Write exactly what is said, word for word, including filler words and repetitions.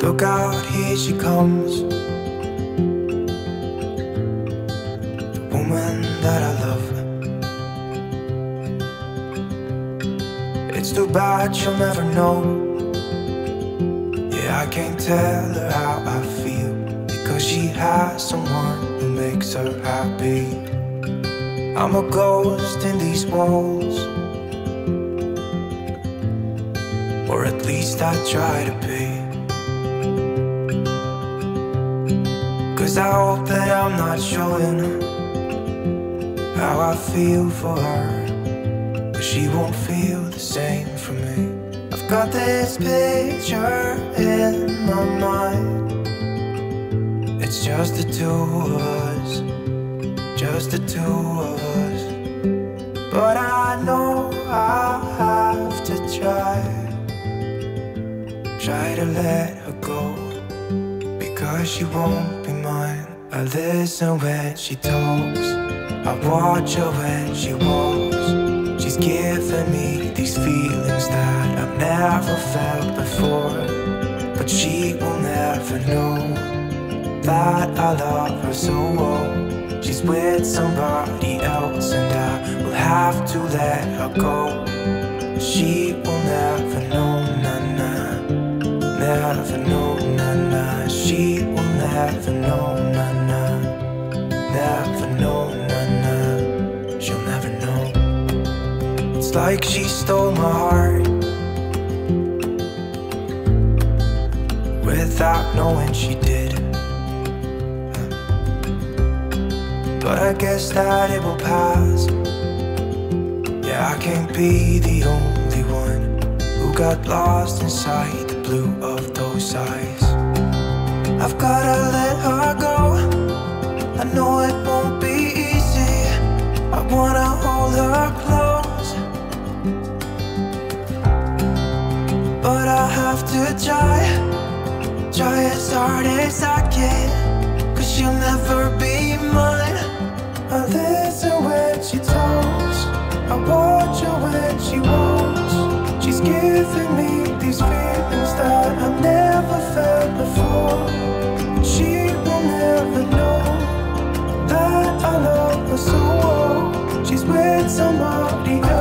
Look out, here she comes, the woman that I love. It's too bad she'll never know. Yeah, I can't tell her how I feel, because she has someone who makes her happy. I'm a ghost in these walls, or at least I try to be. Cause I hope that I'm not showing how I feel for her, but she won't feel the same for me. I've got this picture in my mind. It's just the two of us, just the two of us. But I know I have to try, try to let her go, because she won't be mine. I listen when she talks, I watch her when she walks. She's giving me these feelings that I've never felt before, but she will never know that I love her so well. She's with somebody else and I will have to let her go. She will never know, na-na, never know, na-na. She will never know, na-na, never know, na-na. She'll never know. It's like she stole my heart without knowing she did. But I guess that it will pass. Yeah, I can't be the only one who got lost inside the blue of those eyes. I've gotta let her go, I know it won't be easy. I wanna hold her close, but I have to try, try as hard as I can, cause she'll never be mine. I listen when she talks, I watch her when she walks. She's giving me these feelings that I've never felt before, but she will never know that I love her so well. She's with somebody else.